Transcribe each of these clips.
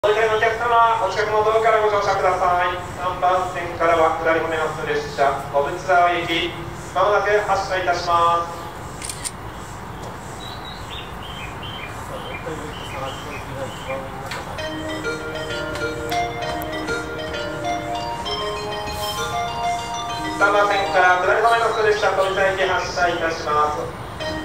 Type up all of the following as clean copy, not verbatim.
お乗り換えのお客様、お近くのドアからご乗車ください。3番線からは下り骨ます列車、小淵沢行き、まもなく発車いたします。3番線から下り骨ます列車、小淵沢行き発車いたします。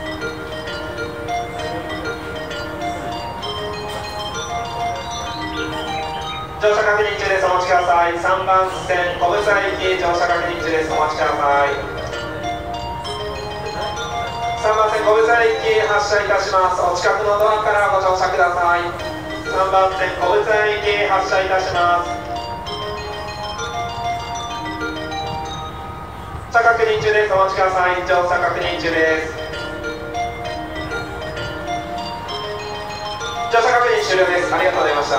乗車確認中です。お待ちください。3番線小淵沢行き乗車確認中です。お待ちください。3番線小淵沢行き発車いたします。お近くのドアからご乗車ください。3番線小淵沢行き発車いたします。乗車確認中です。お待ちください。乗車確認中です。乗車確認終了です。ありがとうございました。